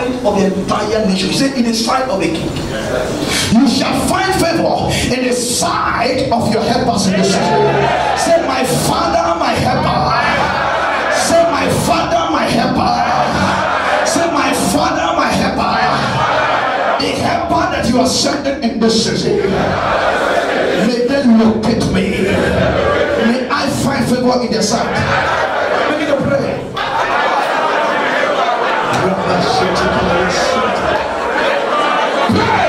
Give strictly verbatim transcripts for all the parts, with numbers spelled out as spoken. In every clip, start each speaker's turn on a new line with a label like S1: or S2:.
S1: sight of the entire nation. He said, in the sight of a king. You shall find favor in the sight of your helpers in the city. Say, my Father, my helper. Say, my Father, my helper. Say, my Father, my helper. The helper that you are sending in this city, may they locate me. May I find favor in their sight. Begin to pray. Pray.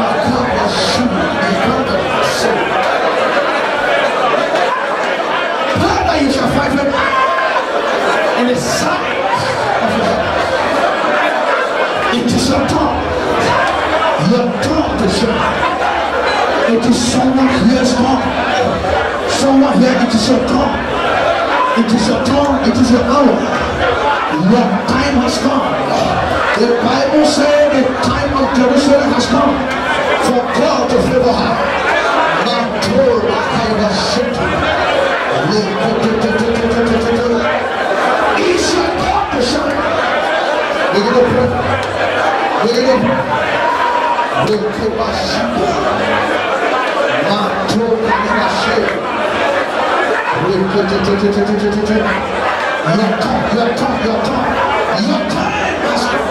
S1: Pray that you shall find favor in the sight of your helper. It is your turn. Your turn to shine. It is someone here's come. Someone here, it is your turn. It is your turn. It is your hour. Your time has come. The Bible says the time of Jerusalem has come for God to favor her. It's your turn to shine. We're going to pray. We're going to pray. We're going to pray. Your time, your time, your time, your time has come.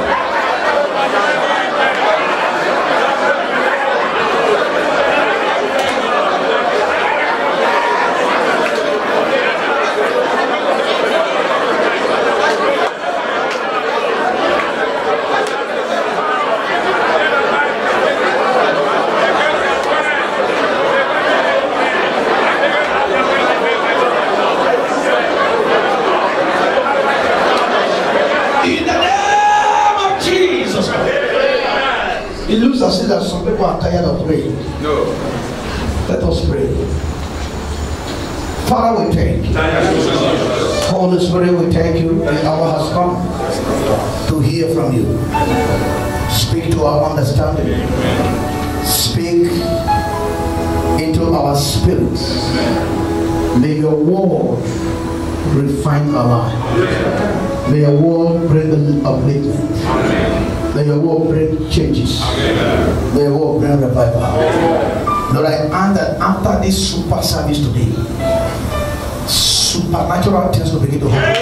S1: It looks as if that some people are tired of praying. No. Let us pray. Father, we thank you. Holy Spirit, we thank you. The hour has come to hear from you. Speak to our understanding. Speak into our spirits. May your word refine our life. May your word bring the upliftment. May your word bring changes. Amen. May your word bring revival. Amen. Lord, I ask that after this super service today, supernatural things will begin to happen.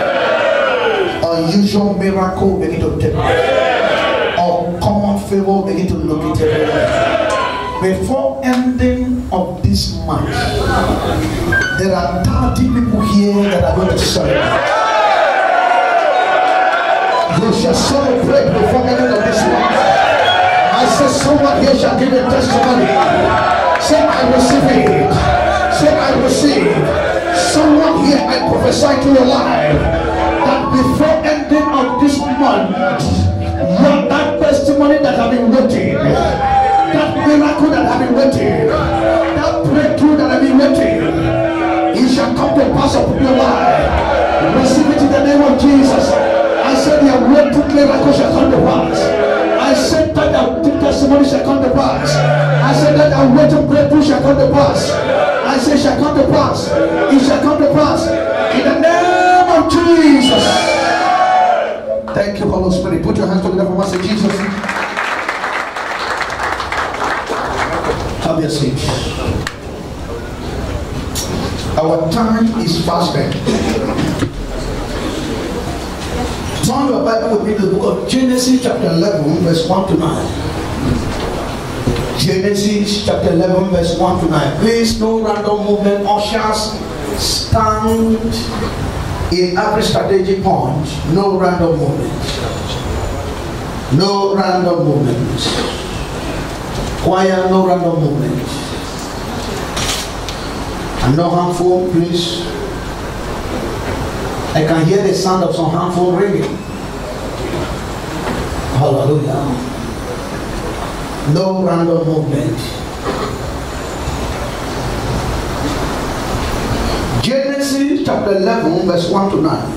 S1: Unusual miracle will begin to take place. Uncommon favor will begin to locate everywhere. Before ending of this month, there are thirty people here that are going to celebrate. You shall celebrate before the end of this month. I say someone here shall give a testimony. Say I receive it. Say I receive. Someone here, I prophesy to your life that before ending of this month, that testimony that have been waiting, that miracle that have been waiting, that breakthrough that have been waiting, it shall come to pass upon your life. Receive it in the name of Jesus. I said your word to miracle shall come to pass. I said that the testimony shall come to pass. I said that our word to breakthrough shall come to pass. I said shall come to pass. It shall come to pass. In the name of Jesus. Thank you, Holy Spirit. Put your hands together for us in Jesus. Have your seat. Our time is fast spent. Turn your Bible with me to the book of Genesis chapter eleven verse one to nine. Genesis chapter eleven verse one to nine. Please, no random movement. Ushers, stand in every strategic point. No random movement. No random movement. Choir, no random movement. And no handful, please. I can hear the sound of some handful ringing. Hallelujah. No random movement. Genesis chapter eleven verse one to nine.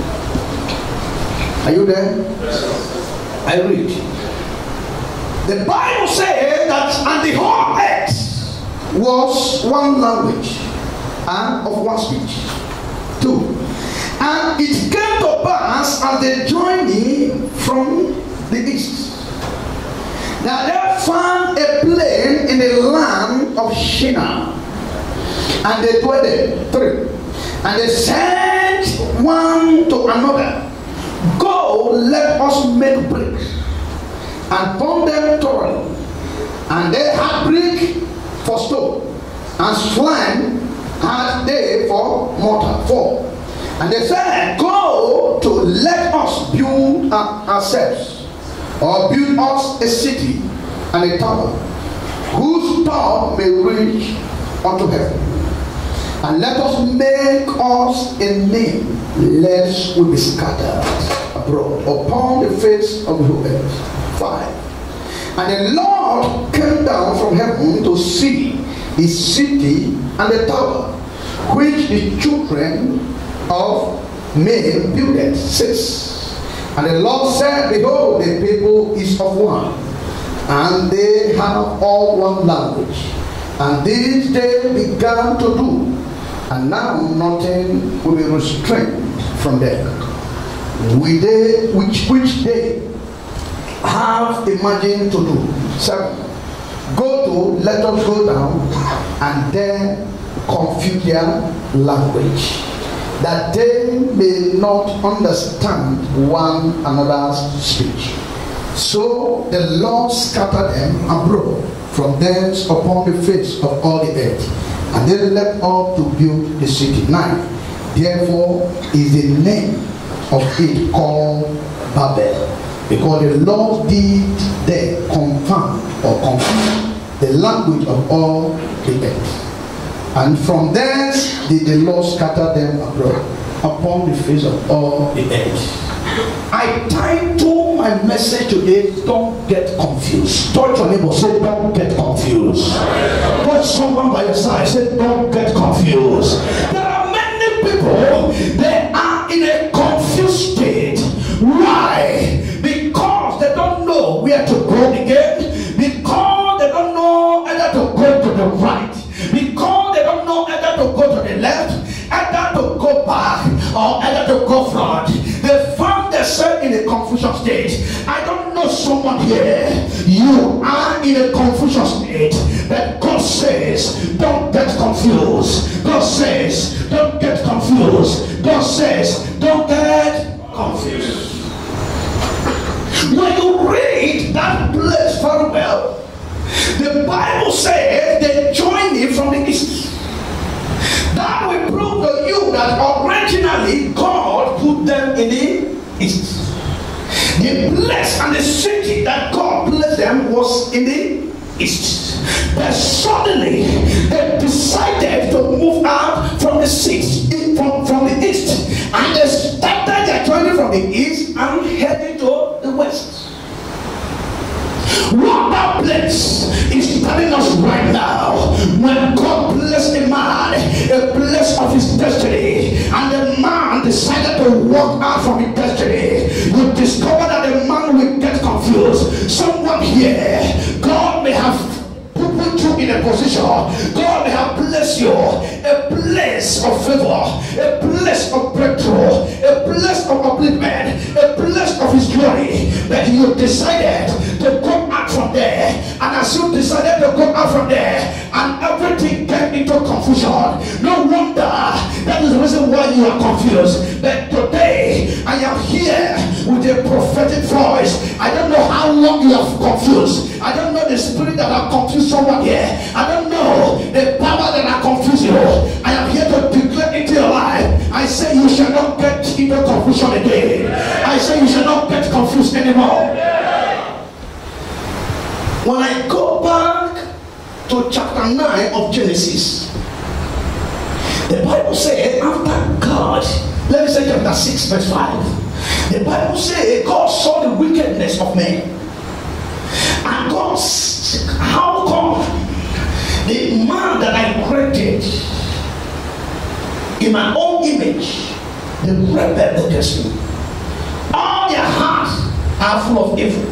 S1: Are you there? Yes. I read. The Bible says that and the whole earth was one language and of one speech. Two. And it came to pass as they journeyed from the the east. Now they found a plain in the land of Shinar, and they dwelt there. Three. And they sent one to another, go, let us make bricks, and burn them thoroughly. And they had brick for stone, and slime had they for mortar. Four. And they said, go to let us build ourselves, or build us a city and a tower, whose top may reach unto heaven. And let us make us a name, lest we be scattered abroad upon the face of the whole earth. Five. And the Lord came down from heaven to see the city and the tower, which the children of men builded. Six. And the Lord said, behold, the people is of one, and they have all one language. And this they began to do, and now nothing will be restrained from them, which they, which, which they have imagined to do. Seven. Go to, let us go down, and then confuse their language, that they may not understand one another's speech. So the Lord scattered them abroad from thence upon the face of all the earth, and they left off to build the city. Nine. Therefore is the name of it called Babel, because the Lord did there confound or confuse the language of all the earth. And from thence did the Lord scatter them abroad upon the face of all the earth. I title my message today, don't get confused. Touch your neighbor, say don't get confused. Touch someone by your side, say don't get confused. There are many people, they are in a confused state. Why? Because they don't know where to go again. Because they don't know whether to go to the right. Because they don't know whether to go to the left, either to go back, or either to go front. They found themselves in a confusion state. I don't know someone here. You are in a confusion state. But God says, don't get confused. God says, don't get confused. God says, don't get confused. When you read that place very well, the Bible says they joined him from the east. That will prove to you that originally God put them in the east. The place and the city that God placed them was in the east. But suddenly they decided to move out from the east, from, from the east, and they started their journey from the east and heading to the west. What that place is telling us right now, when God blessed a man, a place of his destiny, and the man decided to walk out from his destiny, you discover that the man will get confused. Someone here, God may have put you in a position, God may have blessed you, a place of favor, a place of breakthrough, a place of upliftment, a place of his glory, but you decided to go out from there. And as you decided to go out from there, and everything came into confusion, no wonder that is the reason why you are confused. But today I am here with a prophetic voice. I don't know how long you have confused. I don't know the spirit that have confused someone here. I don't know the power that have confused you. I am here to declare into your life. I say you shall not get into confusion again. I say you shall not get confused anymore. When I go back to chapter nine of Genesis, the Bible says after God, let me say chapter six verse five, the Bible says God saw the wickedness of men, and God, how come the man that I created in my own image, the rebel against me, all their hearts are full of evil.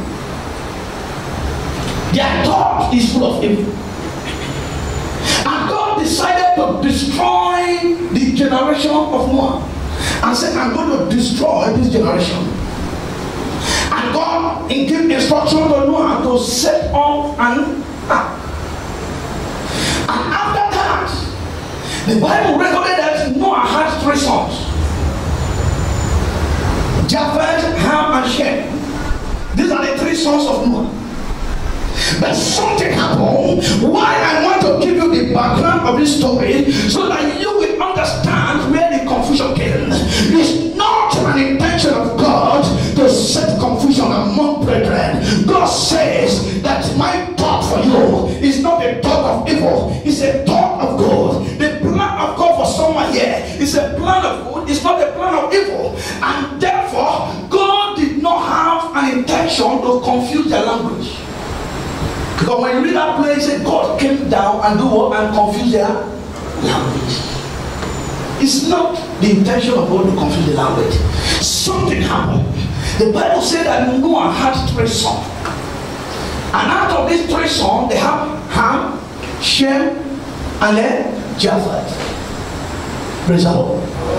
S1: Their thought is full of evil. And God decided to destroy the generation of Noah. And said, I'm going to destroy this generation. And God gave instruction to Noah to set up an ark. And after that, the Bible recorded that Noah had three sons: Japheth, Ham, and Shem. These are the three sons of Noah. But something happened. Why I want to give you the background of this story, so that you will understand where the confusion came. It's not an intention of God to set confusion among brethren. God says that my thought for you is not a thought of evil, it's a thought of good. The plan of God for someone here is a plan of good, it's not a plan of evil. And therefore, God did not have an intention to confuse their language. Because when you read that place, God came down and do what? And confuse their language. It's not the intention of God to confuse the language. Something happened. The Bible said that Noah had three sons. And out of these three sons, they have Ham, Shem, and then Japheth. Praise the Lord.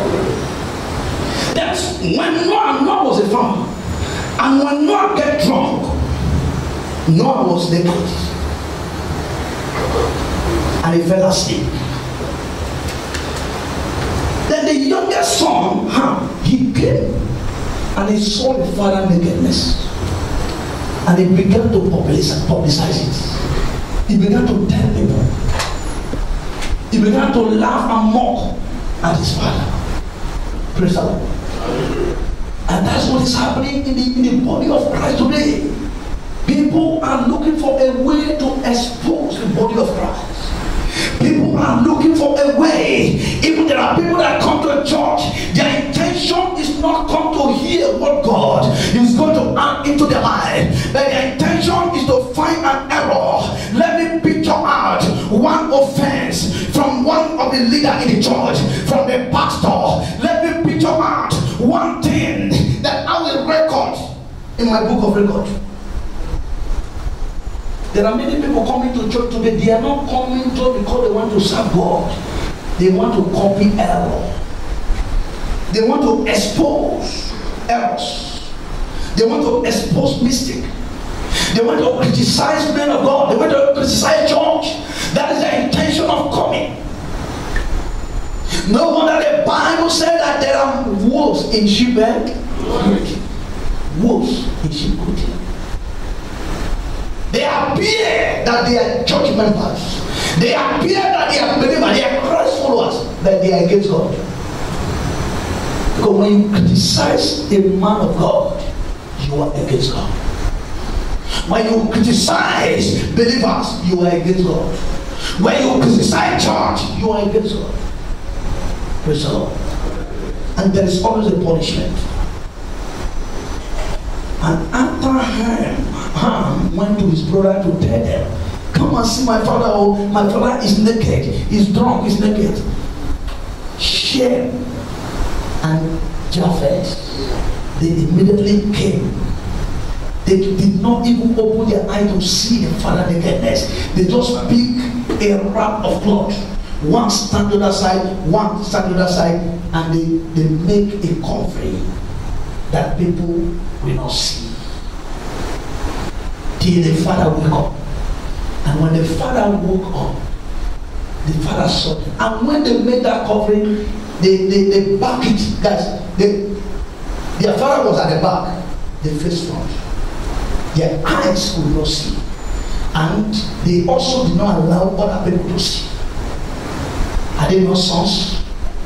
S1: That's when Noah, Noah was a farmer. And when Noah get drunk, Noah was naked and he fell asleep. Then the youngest son, Ham, he came and he saw the father nakedness, and he began to publicize, publicize it. He began to tell people. He began to laugh and mock at his father. Praise the Lord. And that's what is happening in the, in the body of Christ today. People are looking for a way to expose the body of Christ. People are looking for a way. Even there are people that come to church, their intention is not come to hear what God is going to add into their life, but their intention is to find an error. Let me picture out one offense from one of the leaders in the church, from the pastor. Let me picture out one thing that I will record in my book of record. There are many people coming to church today. They are not coming to because they want to serve God. They want to copy error. They want to expose errors. They want to expose mistake. They want to criticize men of God. They want to criticize church. That is the intention of coming. No wonder the Bible said that there are wolves in sheephead. Wolves in sheephead. They appear that they are church members. They appear that they are believers. They are Christ followers, but they are against God. Because when you criticize a man of God, you are against God. When you criticize believers, you are against God. When you criticize church, you are against God. Praise the Lord. And there is always a punishment. And after Ham, Ham went to his brother to tell them, come and see my father. Oh, my father is naked. He's drunk. He's naked. Shem and Japheth, they immediately came. They did not even open their eye to see the father nakedness. They just pick a wrap of cloth. One stand to the side, one stand to the side, and they, they make a covering that people will not see. Till the father woke up. And when the father woke up, the father saw them. And when they made that covering, they, they, they back it. Guys, they, their father was at the back, they faced front. Their eyes could not see. And they also did not allow other people to see. Are they not sons?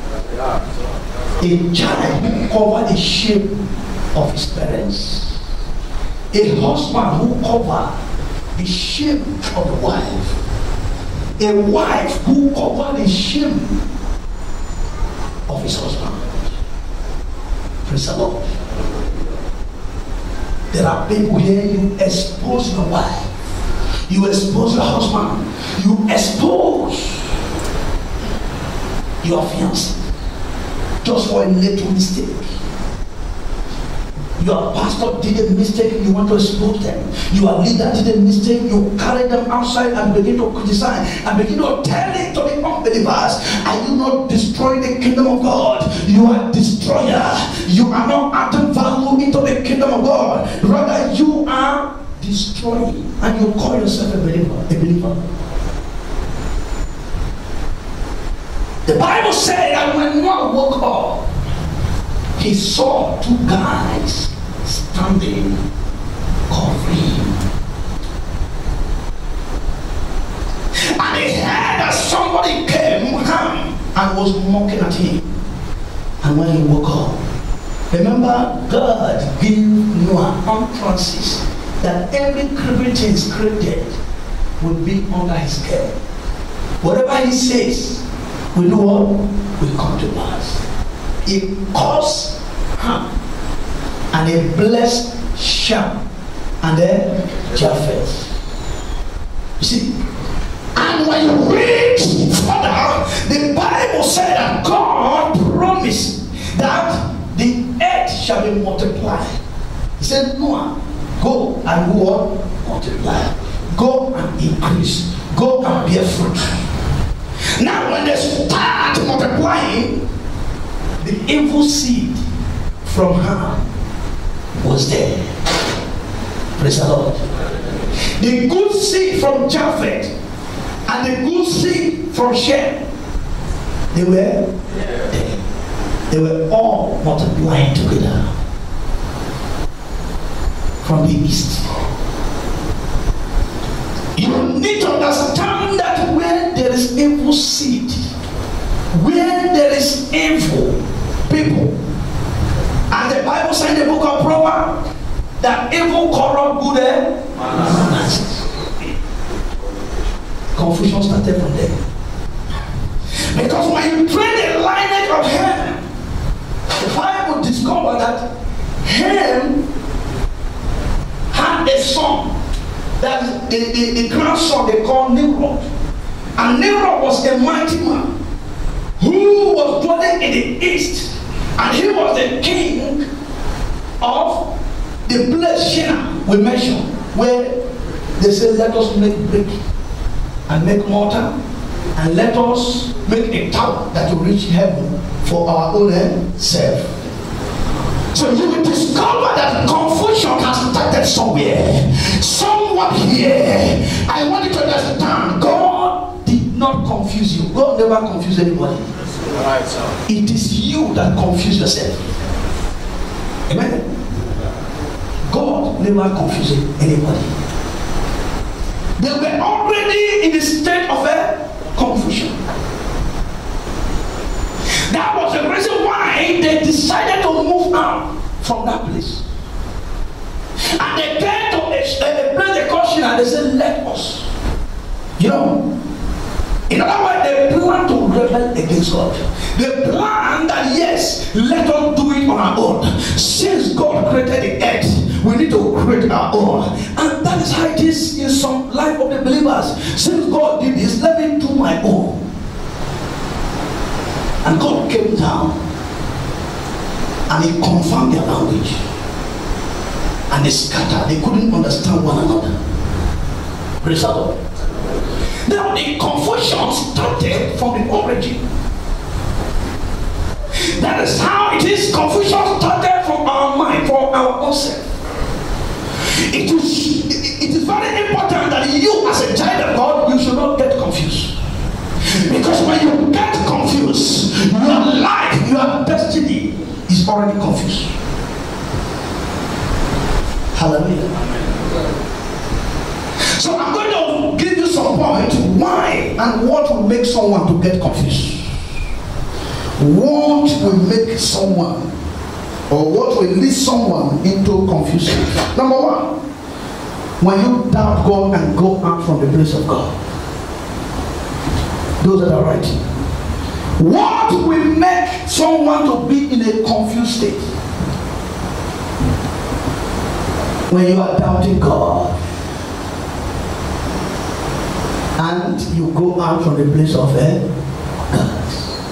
S1: A child who covered the shame of his parents. A husband who covered the shame of the wife. A wife who covered the shame of his husband. Praise the Lord. There are people here, you expose your wife. You expose your husband. You expose your fiancé. Just for a little mistake. Your pastor did a mistake, you want to expose them. Your leader did a mistake, you carry them outside and begin to criticize and begin to tell it to the unbelievers. Are you not destroying the kingdom of God? You are a destroyer. You are not adding value into into the kingdom of God. Rather, you are destroying, and you call yourself a believer. A believer. The Bible said that when Noah woke up, he saw two guys standing covering. And he heard that somebody came and was mocking at him. And when he woke up, remember, God gave Noah utterances that every creeping thing created will be under his care. Whatever he says will do what? Will come to pass. He caused harm, and he blessed Shem and then Japheth. You see? And when you read further, the Bible said that God promised that the earth shall be multiplied. He said, Noah, go and what? Multiply. Go and increase. Go and bear fruit. Now when they start multiplying, the evil seed from her was there. Praise the Lord. The good seed from Japheth and the good seed from Shem, they were there. They were all multiplying together from the east. You need to understand that where there is evil seed, where there is evil people, and the Bible says in the book of Proverbs that evil corrupt good manners. Confusion started from there. Because when you train the lineage of Ham, the Bible discovered that Ham had a son, that the, the, the grandson they called Nimrod. And Nimrod was a mighty man who was dwelling in the east, and he was the king of the place Shinar we mentioned, where they said, let us make brick and make mortar, and let us make a tower that will reach heaven for our own self. So you will discover that confusion has started somewhere. Someone here, I want you to understand, God did not confuse you. God never confused anybody. It is you that confuse yourself. Amen. God never confused anybody. They were already in the state of a confusion. That was the reason why they decided to move out from that place. And they came to a, a place they called Shinar, and they said, let us. You know, in other words, they plan to rebel against God. They plan that, yes, let us do it on our own. Since God created the earth, we need to create our own. And that is how it is in some life of the believers. Since God did this, let me do my own. And God came down and he confirmed their language. And they scattered. They couldn't understand one another. Praise the Lord. Now the confusion started from the origin. That is how it is. Confusion started from our mind, from our own self. It is, it is very important that you as a child of God, you should not get confused. Because when you get confused, your life, your destiny is already confused. Hallelujah. So I'm going to give you some point why and what will make someone to get confused. What will make someone, or what will lead someone into confusion? Number one, when you doubt God and go out from the place of God. Those that are right. What will make someone to be in a confused state? When you are doubting God and you go out from the place of God.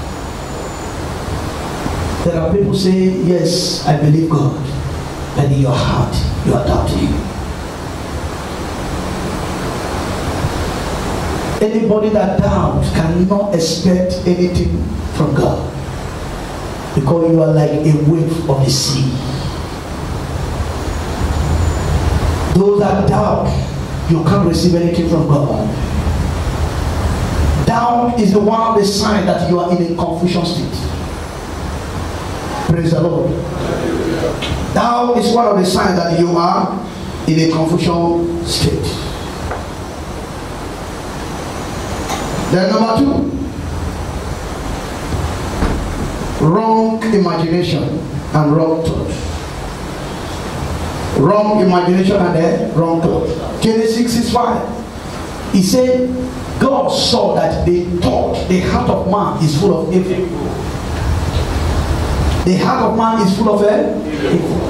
S1: There are people say, yes, I believe God, but in your heart you are doubting. Anybody that doubts cannot expect anything from God, because you are like a wave of the sea. Those that doubt, you can't receive anything from God. Doubt is the one of the signs that you are in a confusion state. Praise the Lord. Doubt is one of the signs that you are in a confusion state. Then number two, wrong imagination and wrong thought. Wrong imagination and then wrong thought. Genesis six five. He said, God saw that the thought, the heart of man is full of evil. The heart of man is full of evil.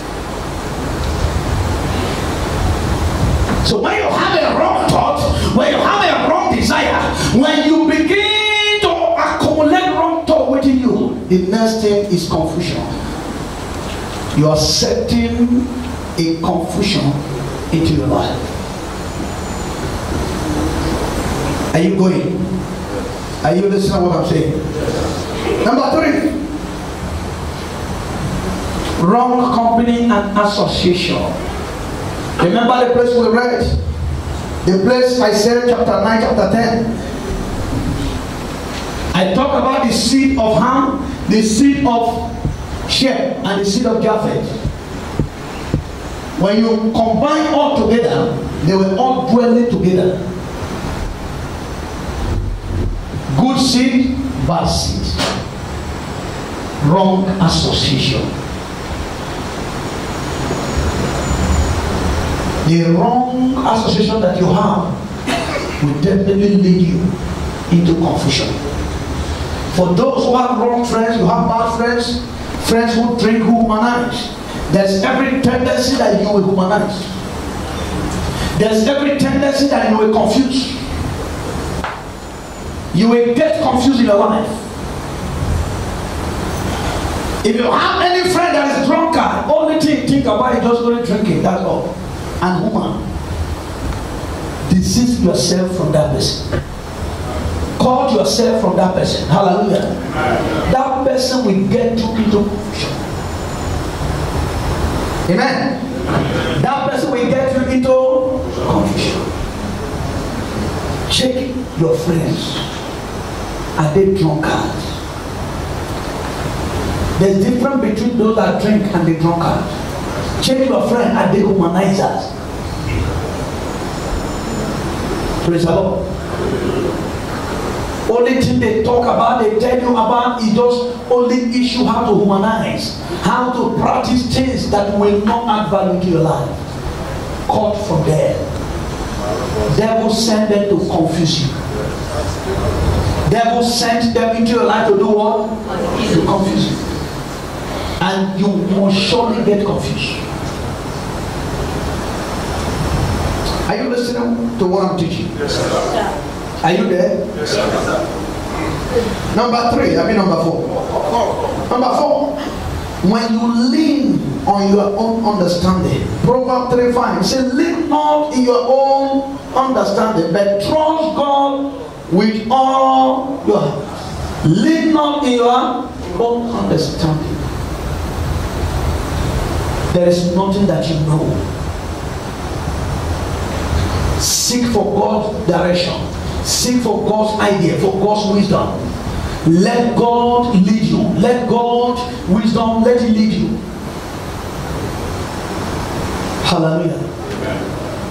S1: So when you have a wrong thought, when you have a wrong desire, when you begin to accumulate wrong thought within you, the next thing is confusion. You are setting a confusion into your life. Are you going? Are you listening to what I'm saying? Number three, wrong company and association. Remember the place we read? The place Isaiah chapter nine, chapter ten. I talk about the seed of Ham, the seed of Shem, and the seed of Japheth. When you combine all together, they were all dwelling together. Good seed, bad seed. Wrong association. The wrong association that you have will definitely lead you into confusion. For those who have wrong friends, you have bad friends, friends who drink, who humanize. There's every tendency that you will humanize. There's every tendency that you will confuse. You will get confused in your life. If you have any friend that is drunkard, only thing you think about is just going drinking, that's all. And woman, desist yourself from that person. Cut yourself from that person. Hallelujah. That person will get you into confusion. Amen. That person will get you into confusion. Check your friends. Are they drunkards? There's a difference between those that drink and the drunkards. Check your friend. Are they humanizers? Praise the Lord. Only thing they talk about, they tell you about, is just only issue how to humanize, how to practice things that will not add value to your life. Cut from there. Devil sent them to confuse you. Devil sent them into your life to do what? To confuse you. And you will surely get confused. Are you listening to what I'm teaching?
S2: Yes, sir.
S1: Are you there?
S2: Yes, sir.
S1: Number three, I mean number four. Number four, when you lean on your own understanding. Proverbs three five, it says, lean not in your own understanding, but trust God with all your heart. Lean not in your own understanding. There is nothing that you know. Seek for God's direction. Seek for God's idea, for God's wisdom. Let God lead you. Let God's wisdom, let it lead you. Hallelujah. Amen.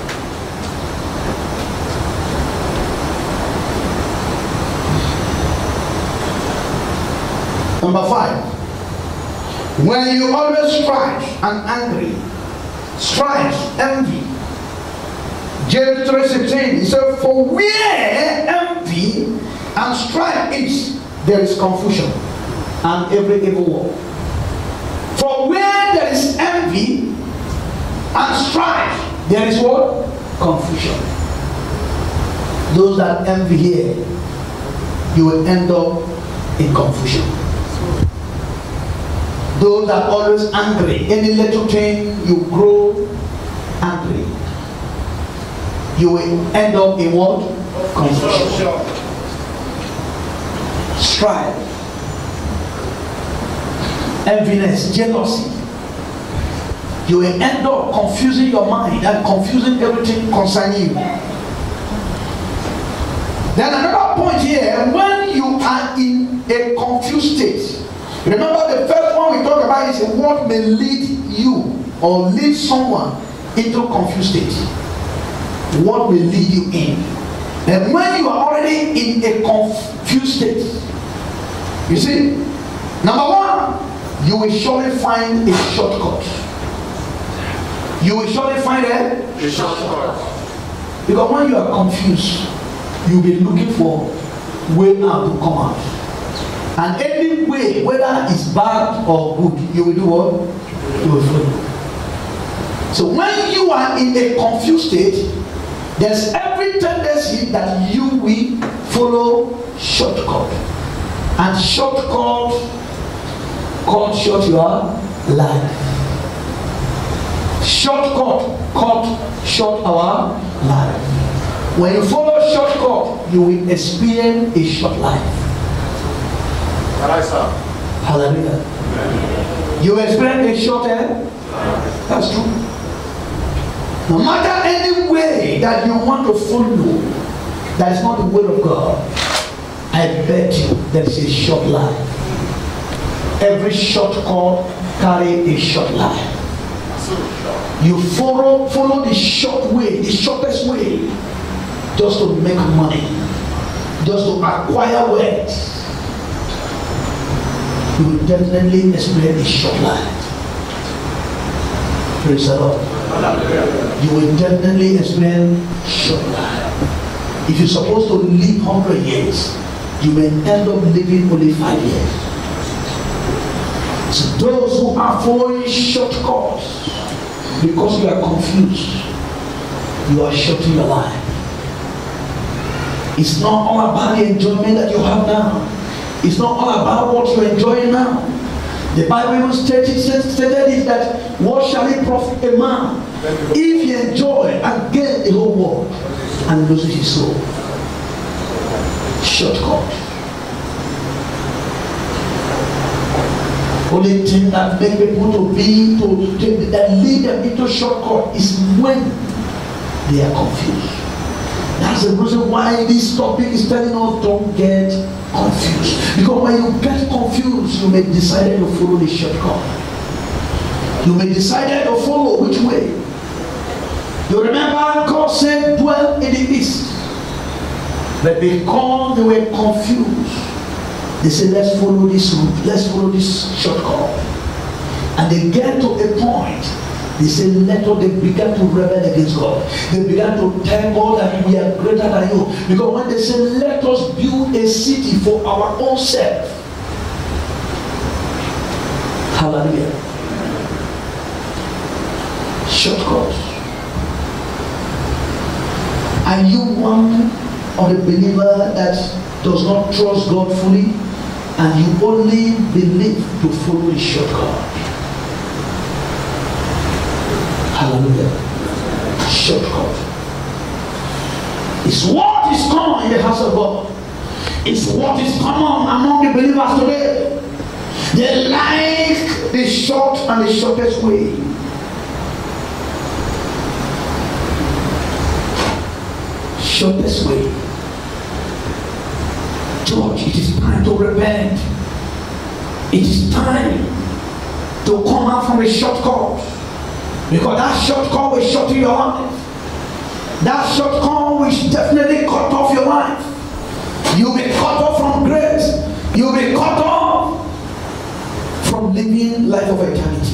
S1: Number five. When you always strive and angry, strife, envy. James three sixteen, he said, for where envy and strife is, there is confusion and every evil work. For where there is envy and strife, there is what? Confusion. Those that envy here, you will end up in confusion. Those that are always angry, any little thing, you grow angry. You will end up in what? Confusion. Strife, enviness, jealousy. you will end up confusing your mind and confusing everything concerning you. Then another point here, when you are in a confused state, remember the first one we talked about is what may lead you or lead someone into confused state. What will lead you in? And when you are already in a confused state, you see, number one, you will surely find a shortcut. You will surely find a, a shortcut. Because when you are confused, you'll be looking for way out to come out. And any way, whether it's bad or good, you will do what? You will follow. So when you are in a confused state, there's every tendency that you will follow shortcut. And shortcut cut short your life. Shortcut cut short our life. When you follow shortcut, you will experience a short life. Hallelujah. Amen. You experience a short end. That's true. No matter any way that you want to follow, that is not the will of God. I bet you there is a short life. Every shortcut carry a short life. You follow follow the short way, the shortest way, just to make money, just to acquire wealth. You will definitely experience a short life. Praise the Lord. You will definitely experience short life. If you're supposed to live one hundred years, you may end up living only five years. So those who are following shortcuts because you are confused, you are shorting your life. It's not all about the enjoyment that you have now. It's not all about what you're enjoying now. The Bible even stated, stated is that what shall it profit a man if he enjoy and gain the whole world and loses his soul? Shortcut. Only thing that make people to be to, to that lead them into shortcut is when they are confused. That's the reason why this topic is telling us don't get confused. Because when you get confused, you may decide to follow the shortcut. You may decide to follow which way. You remember God said, dwell in the east. But because they were confused, they said, let's follow this route, let's follow this shortcut. And they get to a point, they said, let us, they began to rebel against God. They began to tell God that we are greater than you. Because when they said, let us build a city for our own self. Hallelujah. Shortcut. Are you one of the believer that does not trust God fully and you only believe to follow his shortcut? Hallelujah. Shortcut. It's what is common in the house of God. It's what is common among the believers today. They like the short and the shortest way. Shortest way. Church, it is time to repent. It is time to come out from the shortcut. Because that shortcut will shorten your life. That shortcut will definitely cut off your life. You'll be cut off from grace. You'll be cut off from living life of eternity.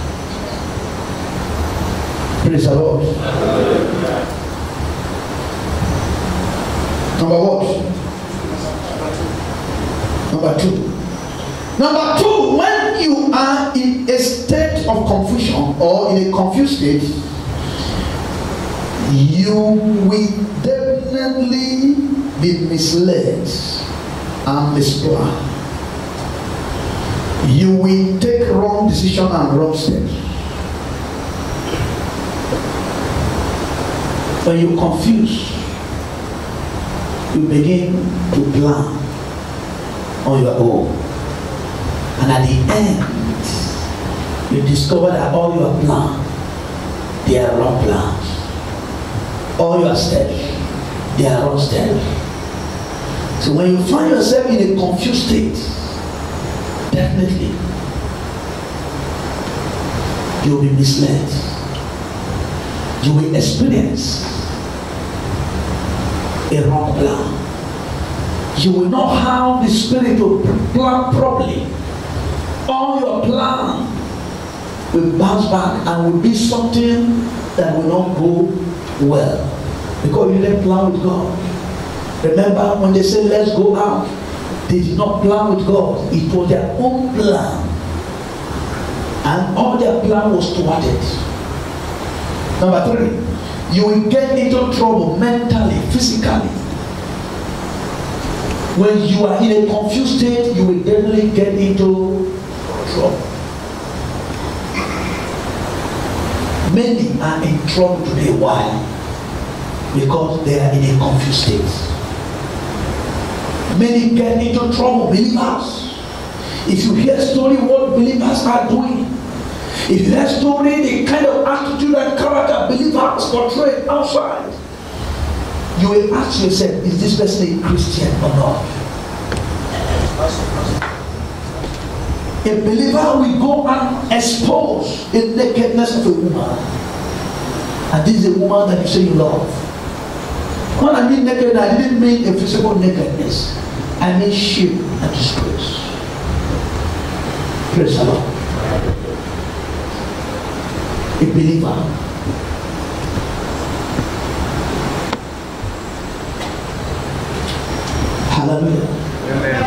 S1: Praise the Lord. Number what? Number two. Number two, when you are in a state of confusion or in a confused state, you will definitely be misled and misplanned. You will take wrong decision and wrong steps. When you're confused, you begin to plan on your own. And at the end, you discover that all your plan They are wrong plans. All your steps, they are wrong steps. So when you find yourself in a confused state, definitely you will be misled. You will experience a wrong plan. You will not have the spirit to plan properly. All your plan will bounce back and will be something that will not go well, because you didn't plan with God. Remember when they said let's go out, they did not plan with God. It was their own plan, and all their plan was toward it. Number three, you will get into trouble mentally, physically. When you are in a confused state, you will definitely get into trouble. Many are in trouble today. Why? Because they are in a confused state. Many get into trouble, believers. If you hear story what believers are doing, if you hear story the kind of attitude and character believers portray outside, you will ask yourself, is this person a Christian or not? A believer will go and expose the nakedness of a woman, and this is a woman that you say you love. When I mean naked, I didn't mean a physical nakedness. I mean shame and disgrace. Praise the Lord. A believer hallelujah. Amen.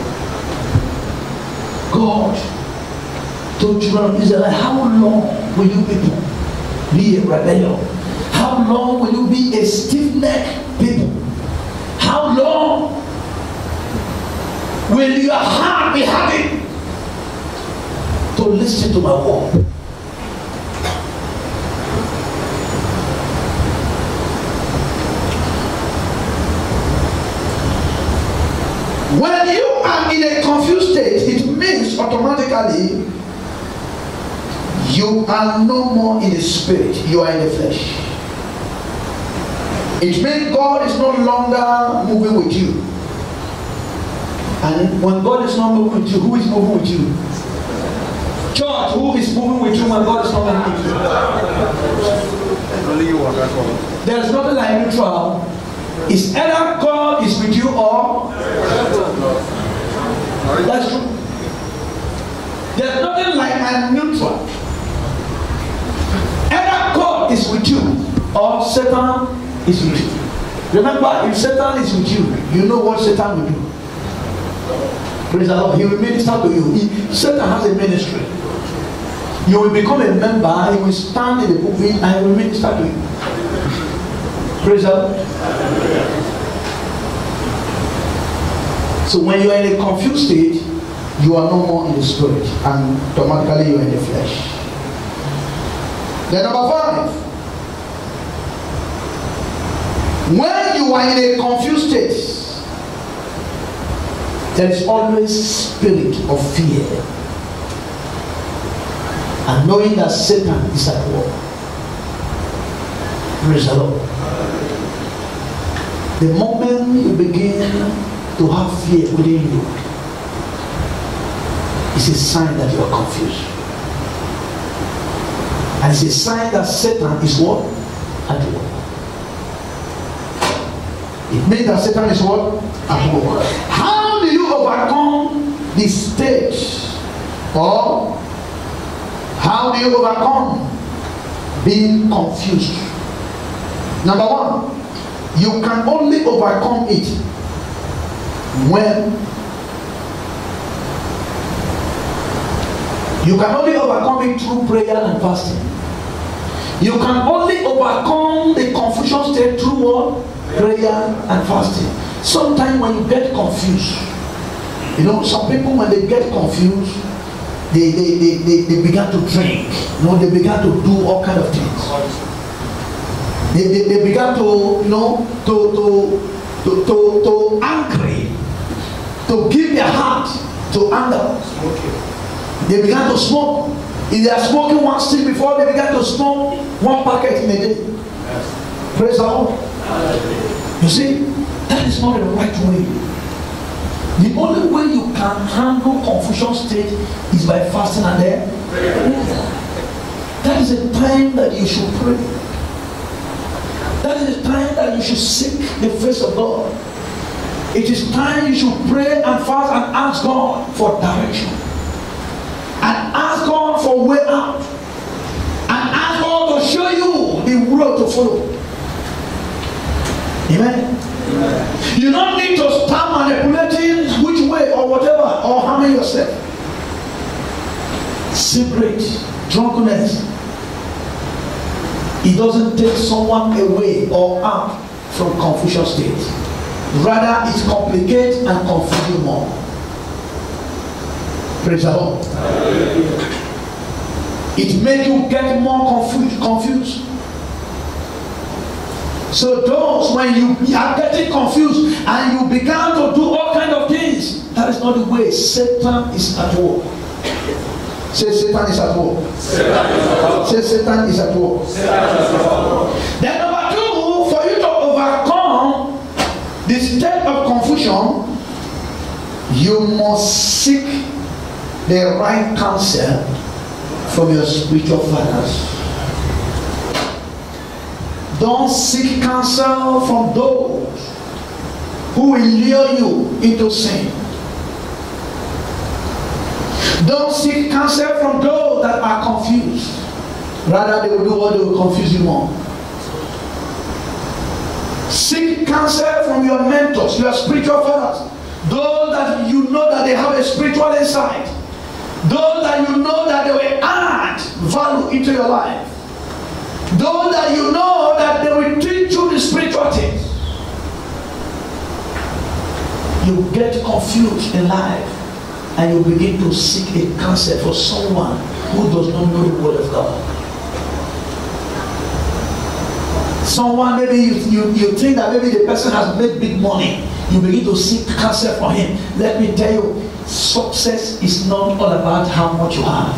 S1: God told children of Israel, how long will you people be a rebellion? How long will you be a stiff-necked people? How long will your heart be happy to listen to my word? When you are in a confused state, it means automatically you are no more in the spirit, you are in the flesh. It means God is no longer moving with you. And when God is not moving with you, who is moving with you? Church, who is moving with you when God is not moving with you? Only you are. There is nothing like neutral. It's either God is with you or that's true. There's nothing like a neutral. Either God is with you or Satan is with you. Remember, if Satan is with you, you know what Satan will do. Praise the Lord. He will minister to you. He, Satan has a ministry. You will become a member. He will stand in the pulpit and he will minister to you. Praise the Lord. So when you are in a confused state, you are no more in the spirit, and automatically you are in the flesh. Then number five, when you are in a confused state, there is always spirit of fear, and knowing that Satan is at work. Praise the Lord. The moment you begin to have fear within you, it's a sign that you are confused. And it's a sign that Satan is what? At work. It means that Satan is what? At work. How do you overcome this stage? Or how do you overcome being confused? Number one, you can only overcome it when you can only overcome it through prayer and fasting. You can only overcome the confusion state through what? Prayer and fasting. Sometimes when you get confused, you know, some people when they get confused, they they, they, they, they begin to drink. You know, they begin to do all kind of things. They, they, they began to, you know, to, to, to, to, to angry, to give their heart to anger. They began to smoke. If they are smoking one stick before they began to smoke one packet in a day. Yes. Praise the Lord. You see, that is not the right way. The only way you can handle confusion state is by fasting and prayer. That is a time that you should pray. That is a time that you should seek the face of God. It is time you should pray and fast and ask God for direction. And ask God for way out. And ask God to show you the road to follow. Amen. Amen. You don't need to start manipulating which way or whatever or harming yourself. Separate, drunkenness. It doesn't take someone away or out from confusion state. Rather, it complicates and confuses you more. Praise the Lord. It makes you get more confused. confused. So those, when you are getting confused and you began to do all kinds of things, that is not the way. Satan is at work. Say Satan is at work. Say Satan is at work. Then number two, for you to overcome the state of confusion, you must seek the right counsel from your spiritual fathers. Don't seek counsel from those who will lure you into sin. Don't seek counsel from those that are confused. Rather, they will do what? They will confuse you more. Seek counsel from your mentors, your spiritual fathers. Those that you know that they have a spiritual insight. Those that you know that they will add value into your life. Those that you know that they will teach you the spiritual things. You get confused in life and you begin to seek a counsel for someone who does not know the word of God. Someone, maybe you, you, you think that maybe the person has made big money. You begin to seek counsel for him. Let me tell you, success is not all about how much you have.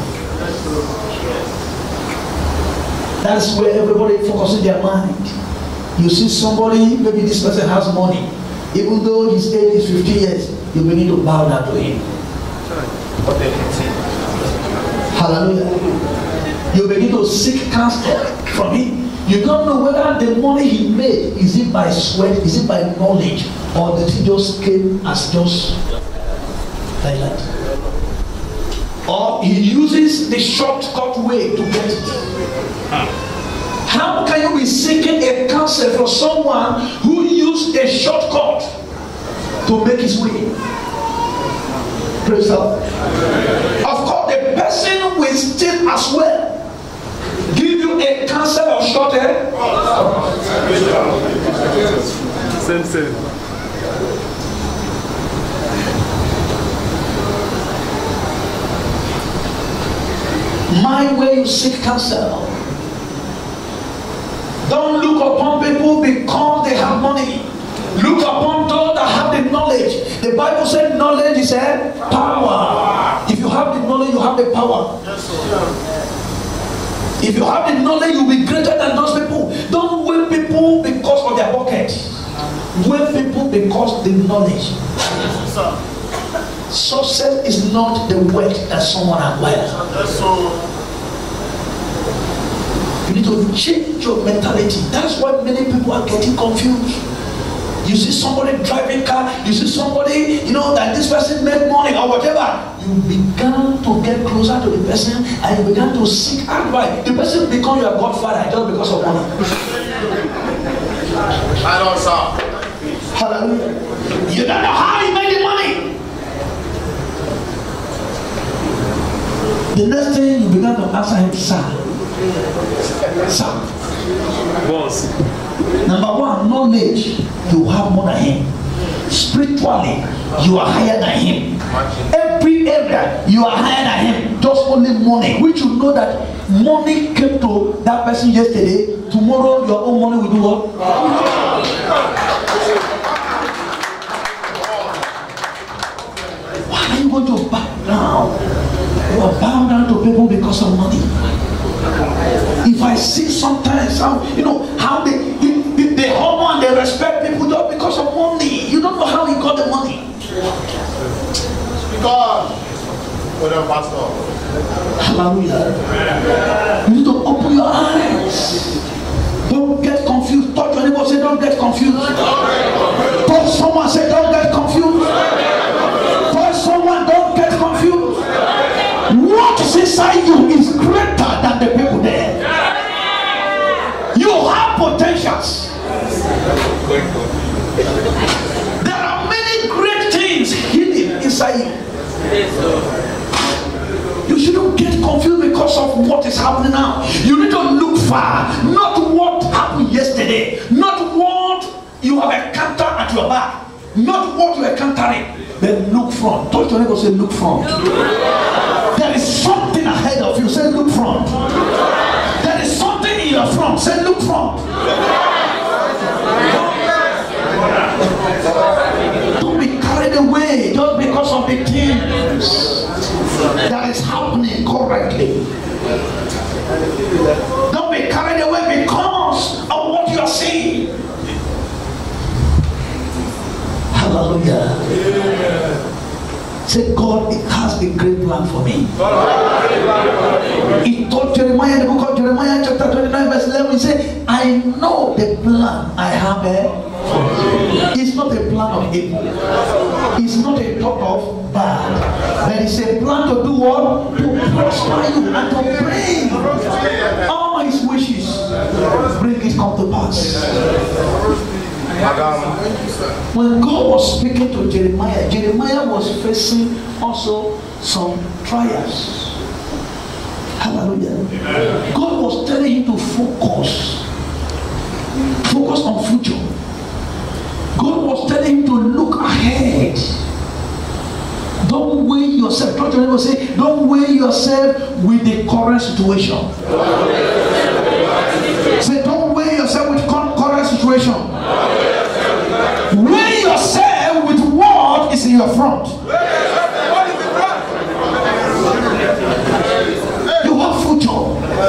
S1: That's where everybody focuses their mind. You see somebody, maybe this person has money. Even though his age is fifty years, you begin to bow down to him. Hallelujah. You begin to seek counsel from him. You don't know whether the money he made, is it by sweat, is it by knowledge, or did he just came as just like that? Or he uses the shortcut way to get it. How can you be seeking a counsel from someone who used a shortcut to make his way? Praise God. Of course, the person will still as well give you a counsel of shortcut. Same, same. My way you seek counsel. Don't look upon people because they have money. Look upon those that have the knowledge. The Bible said knowledge is a power. If you have the knowledge, you have the power. If you have the knowledge, you'll be greater than those people. Don't win people because of their pocket. Win people because of the knowledge. Success is not the wealth that someone acquires. You need to change your mentality. That's why many people are getting confused. You see somebody driving car, you see somebody, you know, that this person made money or whatever. You began to get closer to the person and you began to seek advice. The person become your godfather just because of money. I don't know. Hallelujah. You don't know how he made the money. The next thing you began to answer him, sir. Sir. Boss. Number one, knowledge. You have more than him. Spiritually, you are higher than him. Every area, you are higher than him. Just only money, which you know that money came to that person yesterday. Tomorrow, your own money will do what? Why are you going to bow down? You are bound down to people because of money. If I see sometimes how, you know, how they, they, they honor and they respect people just because of money. You don't know how he got the money.
S2: God. Pastor.
S1: Hallelujah. You need to open your eyes. Don't get confused. Touch your neighbor, say don't get confused. Touch someone, say don't get confused. Touch someone, don't get confused. What is inside you is greater than the people there. You have potentials. There are many great things hidden inside you. You shouldn't get confused because of what is happening now. You need to look far, not what happened yesterday, not what you have encountered at your back, not what you are encountering, but look front. Touch your neighbor, say look front. There is something ahead of you, say look front. There is something in your front, say look front. Don't be carried away just because of the things that is happening correctly. Don't be carried away because of what you are seeing. Hallelujah. Say, God, it has a great plan for me. He told Jeremiah in the book of Jeremiah chapter twenty-nine verse eleven, he said, I know the plan I have for you. It's not a plan of evil. It's not a thought of bad. But it's a plan to do what? To prosper you and to bring all his wishes. Bring it come to pass. When God was speaking to Jeremiah, Jeremiah was facing also some trials. Hallelujah. God was telling him to focus. Focus on future. God was telling him to look ahead. Don't weigh yourself. Don't you ever say, don't weigh yourself with the current situation. Say, don't weigh yourself with current situation. Weigh yourself with what is in your front. You have future.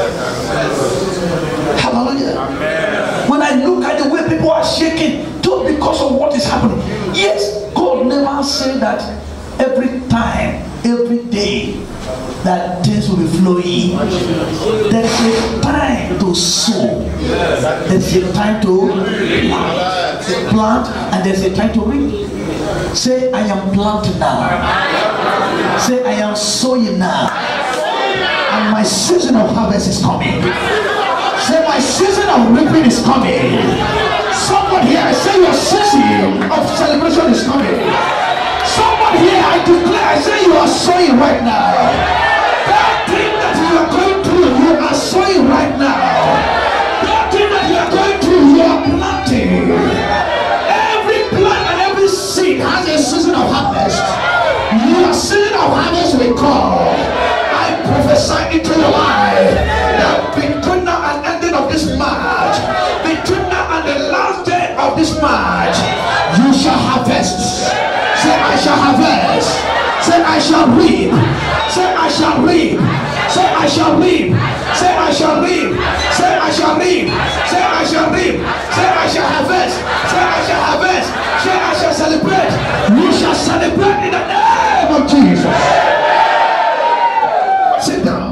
S1: Hallelujah. When I look at the way people are shaking, just because of what is happening. Yes, God never said that every time, every day, that things will be flowing. There is a time to sow. There is a time to plant. plant and there is a time to reap. Say, I am planting now. Say, I am sowing now. And my season of harvest is coming. Say, my season of reaping is coming. Someone here, say your season of celebration is coming. Someone here, I declare, I say you are sowing right now. That thing that you are going through, you are sowing right now. That thing that you are going through, you are planting. Every plant and every seed has a season of harvest. Your season of harvest will come. I prophesy into your life that between now and ending of this March, between now and the last day of this March, you shall harvest. Say, I shall harvest. Say, I shall reap. Say, I shall reap. Say, I shall reap. Say, I shall reap. Say, I shall reap. Say, I shall reap. Say, I shall harvest. Say, I shall harvest. Say, I shall celebrate. You shall celebrate in the name of Jesus. Sit down.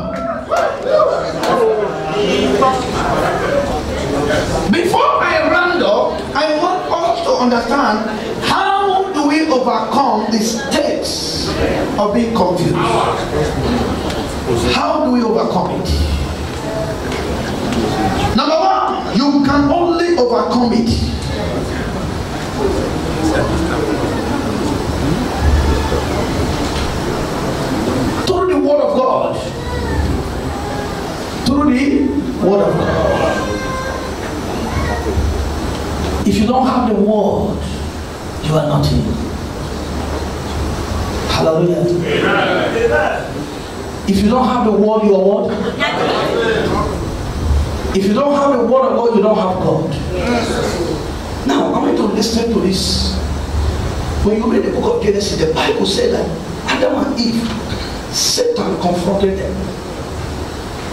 S1: Before I round up, I want us to understand how do we overcome the states of being confused. How do we overcome it? Number one, you can only overcome it through the word of God. Through the word of God. If you don't have the word, you are nothing. Hallelujah. Amen. If you don't have the word, you are what? If you don't have the word of God, you don't have God. Now, I want to listen to this. When you read the book of Genesis, the Bible said that Adam and Eve, Satan confronted them.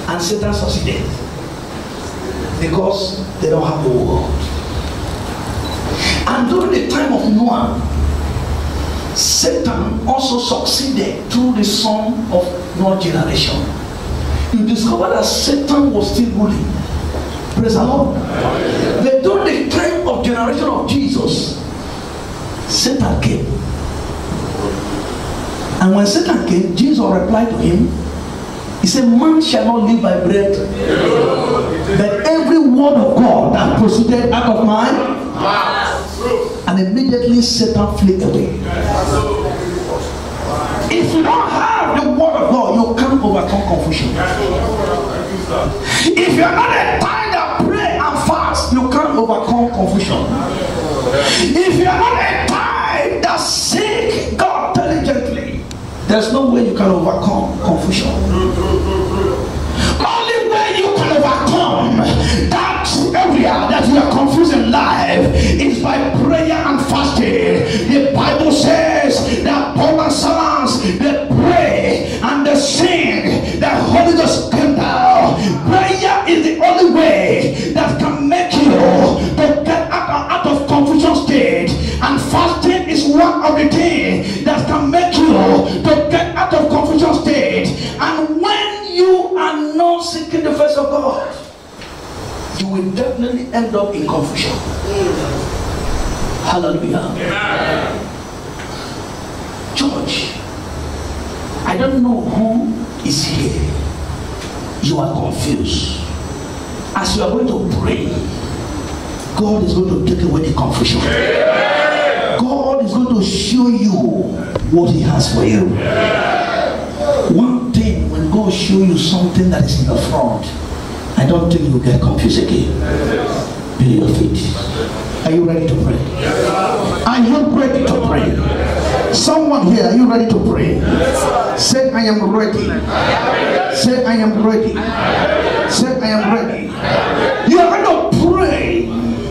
S1: And Satan succeeded because they don't have the word. And during the time of Noah, Satan also succeeded through the son of Noah's generation. You discover that Satan was still ruling. Praise the Lord. But during the time of generation of Jesus, Satan came. And when Satan came, Jesus replied to him. He said, man shall not live by bread, but every word of God that proceeded out of my mouth. And immediately Satan flee away. If you don't have the word of God, you can't overcome confusion. If you are not a time that pray and fast, you can't overcome confusion. If you are not a time that seek God diligently, there's no way you can overcome confusion. Only way you can overcome that area that you are confused in life is by prayer and fasting. The Bible says that Paul and Silas, they pray and they sing. The Holy Ghost came down. Prayer is the only way that can make you to get out, out of confusion state. And fasting is one of the things that can make you to get out of confusion state. And when you are not seeking the face of God, you will definitely end up in confusion. Hallelujah. Amen. Church, I don't know who is here. You are confused. As you are going to pray, God is going to take away the confusion. God is going to show you what He has for you. One thing, when God shows you something that is in the front, I don't think you will get confused again. Be your feet. Are you ready to pray? Are you ready to pray? Someone here, are you ready to pray? Say, I am ready. Say, I am ready. Say, I am ready. You are going to pray.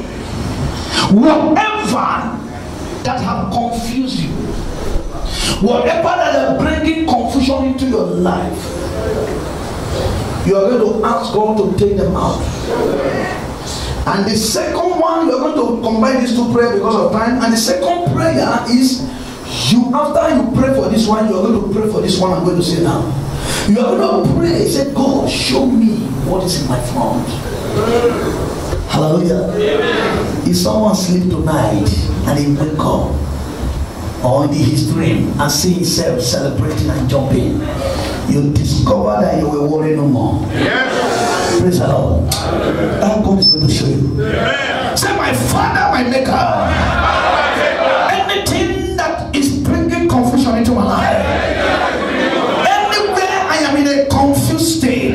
S1: Whatever that have confused you, whatever that are bringing confusion into your life, you are going to ask God to take them out. And the second one, you are going to combine these two prayers because of time. And the second prayer is, you after you pray for this one, you are going to pray for this one. I'm going to say now. You are going to pray. Say, God, show me what is in my front. Hallelujah. Amen. If someone sleep tonight and he wake up, or in his dream and see himself celebrating and jumping, you discover that you will worry no more. Yes. Praise the Lord. That God is going to show you. Amen. Say, my Father, my Maker, anything that is bringing confusion into my life, anywhere I am in a confused state,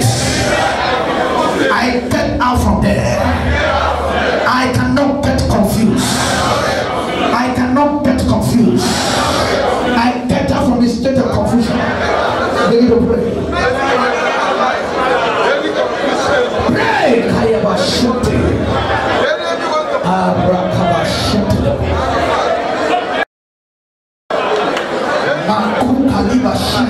S1: I get out from there. I cannot get confused. I cannot get confused. I get out from this state of confusion. Begin to pray. Pray. Kayabashute. Abrakabashute. Makukalibashi.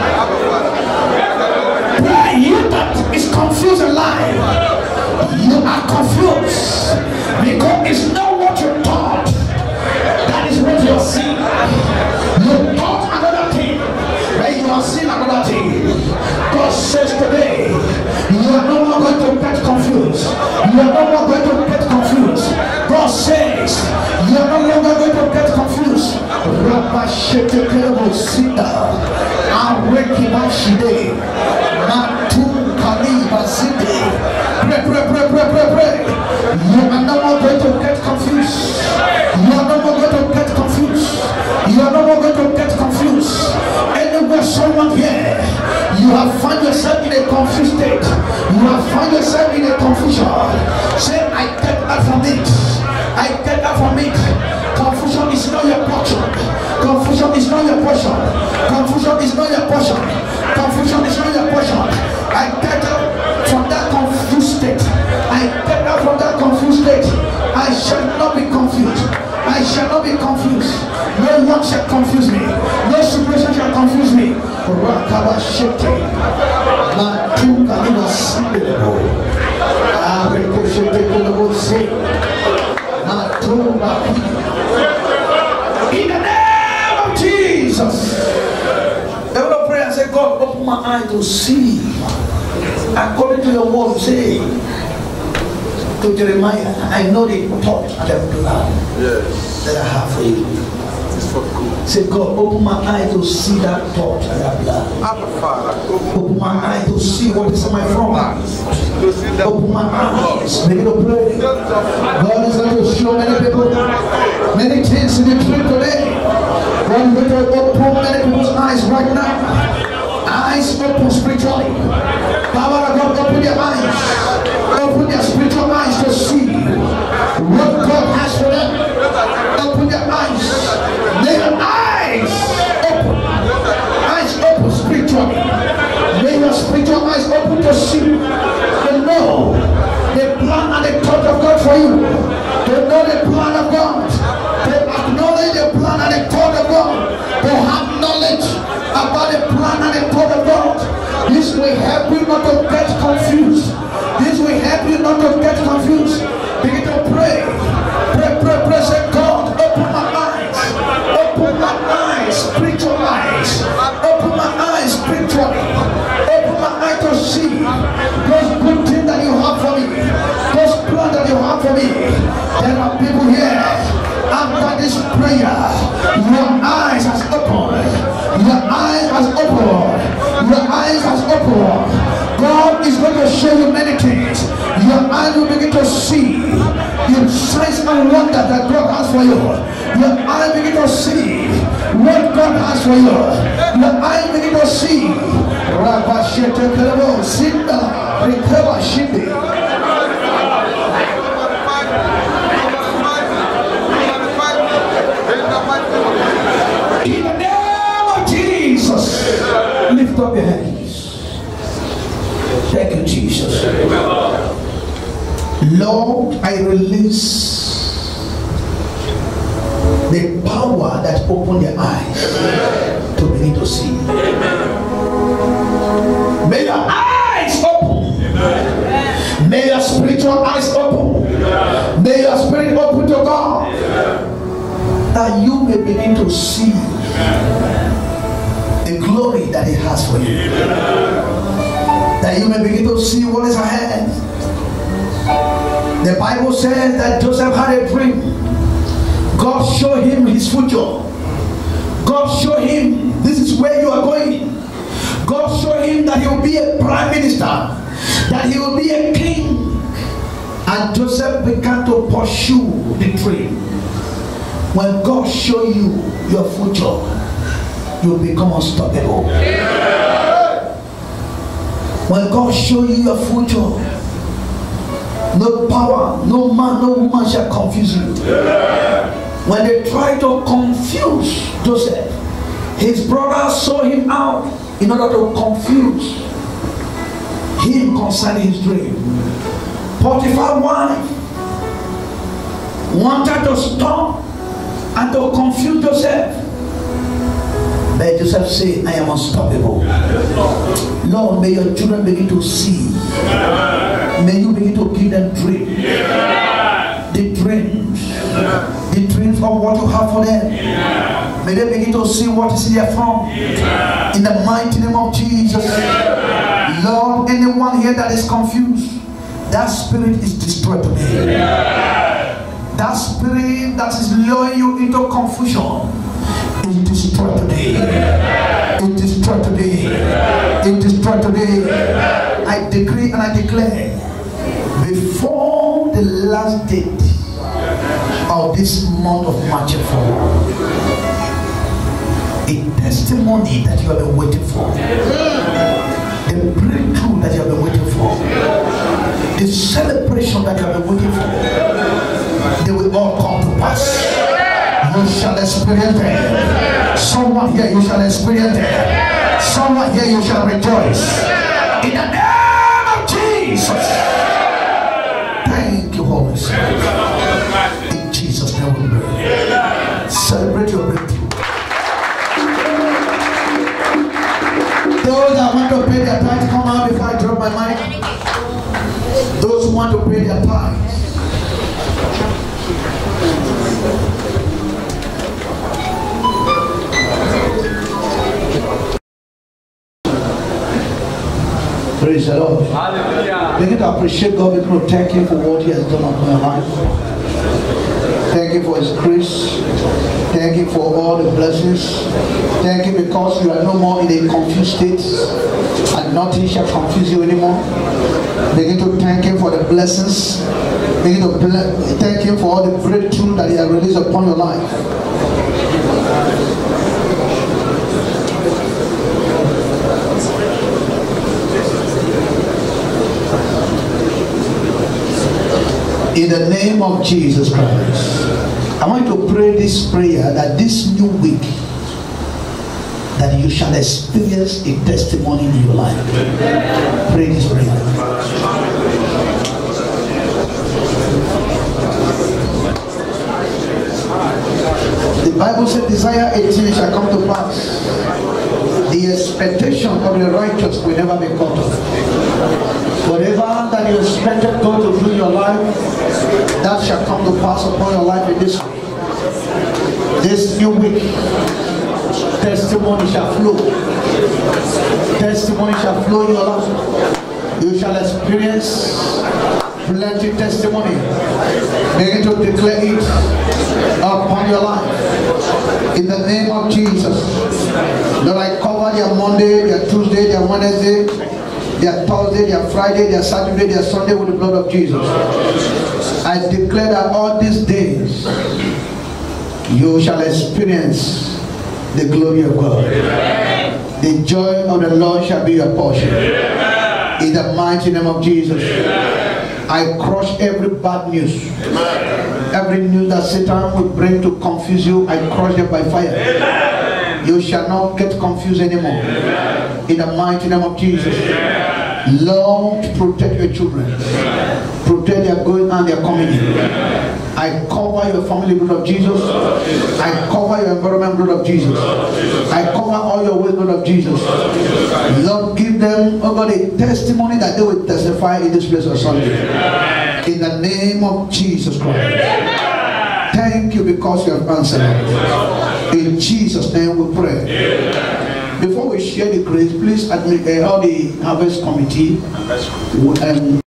S1: Pray, you that is confused in life. You are confused because it's not what you thought. That is what you are seeing. You thought another thing, but you are seeing another thing. God says today, you are no more going to get confused. You are no more going to get confused. God says, you are no longer going to get confused. Rabba shete kerebo sita, aweki bashide, matu kaliba side. Pray, pray, pray, pray, pray, pray. You are no more going to get confused. You are no more going to get confused. You are no more going to get confused. Anywhere someone here, you have found yourself in a confused state. You have found yourself in a confusion. Say, I get out from it. I get out from it. Confusion is not your portion. Confusion is not your portion. Confusion is not your portion. Confusion is not your portion. I get out from that confused state. I get out from that confused state. I shall not be confused. I shall not be confused. No one shall confuse me. No situation shall confuse me. Rakabashete. Suka ina sibelebo. Arekoshete say. In the name of Jesus. They will pray and say, God, open my eye to see. According to your word, say to Jeremiah, I know the thought and the plan yes. that I have for you. Say, God, open my eye to see that thought and that plan. Open my eye to see what is in my front. Open my eyes. Begin to pray. God is going to show many people many things in the dream today. God is going to open many people's eyes right now. Eyes open spiritually. Power of God, open your eyes. Open your spiritual eyes to see what God has for them. Open your eyes. May your eyes open. Eyes open spiritually. May your spiritual eyes open to see. To know the plan and the thought of God for you. To know the plan of God. To acknowledge the plan and the thought of God. To have knowledge about the plan and the thought of God. This will help you not to get confused. This will help you not to get confused. Begin to pray. Pray, pray, pray. Say, God, open my eyes. Open my eyes, spiritual eyes. Open my eyes spiritually. Open my eyes to see those good things that you have for me. Those plans that you have for me. There are people here. After this prayer, your eyes has opened. Your eyes has opened. Your eyes has opened. God is going to show you many things. Your eyes will begin to see the signs and wonders that God has for you. Your eyes begin to see what God has for you. Your eyes begin to see. In the name of Jesus, lift up your hands. Thank you, Jesus. Lord, I release the power that opened your eyes to begin to see. May your eyes open. May your spiritual eyes open. May your spirit open to God, that you may begin to see the glory that He has for you. That you may begin to see what is ahead. The Bible says that Joseph had a dream. God showed him his future. God showed him this is where you are going. God showed him that he will be a prime minister, that he will be a king. And Joseph began to pursue the dream. When God shows you your future, you will become unstoppable. When God shows you your future, no power, no man, no woman shall confuse you. When they try to confuse Joseph, his brothers saw him out in order to confuse him concerning his dream. Potiphar's wife wanted to stop and to confuse Joseph. But Joseph said, I am unstoppable. Lord, may your children begin to see. May you begin to give them dreams. The dreams. The dreams of what you have for them. May they begin to see what is in their front. In the mighty name of Jesus. Lord, anyone here that is confused, that spirit is destroyed today. That spirit that is luring you into confusion is destroyed today. It is destroyed today. It is destroyed today. I decree and I declare, before the last date of this month of March forward, a testimony that you have been waiting for, the breakthrough that you have been waiting for, the celebration that you have been waiting for, they will all come to pass. You shall experience them. Someone here, you shall experience them. Someone here, you shall rejoice. In the name of Jesus. Thank you, Holy Spirit. In Jesus' name we pray. Celebrate your breakthrough. Those that want to pay their tithes, come out before I drop my mic. Those who want to pay their tithes. Praise the Lord. Hallelujah. Begin to appreciate God. Begin to thank Him for what He has done upon your life. Thank Him for His grace. Thank Him for all the blessings. Thank Him because you are no more in a confused state and nothing shall confuse you anymore. Begin to thank Him for the blessings. Begin to thank Him for all the breakthrough that He has released upon your life. In the name of Jesus Christ, I want you to pray this prayer that this new week that you shall experience a testimony in your life. Pray this prayer. The Bible says, desire eighteen shall come to pass. The expectation of the righteous will never be cut off. Whatever that you expected God to do in your life, that shall come to pass upon your life in this week. This new week, testimony shall flow. Testimony shall flow in your life. You shall experience plenty testimony. Begin to declare it upon your life. In the name of Jesus. Lord, I cover their Monday, their Tuesday, their Wednesday, their Thursday, their Friday, their Saturday, their Sunday with the blood of Jesus. I declare that all these days you shall experience the glory of God. Amen. The joy of the Lord shall be your portion. Amen. In the mighty name of Jesus. Amen. I crush every bad news. Amen. Every news that Satan will bring to confuse you, I crush them by fire. Amen. You shall not get confused anymore. Amen. In the mighty name of Jesus. Amen. Lord, protect your children. Amen. Protect their going and their coming in. Amen. I cover your family blood of Jesus. I cover your environment blood of Jesus. I cover all your ways blood of Jesus. Lord, give them over the testimony that they will testify in this place on Sunday. In the name of Jesus Christ. Thank you because you have answered. In Jesus' name we pray. Before we share the grace, please admit uh, all the harvest committee. Um,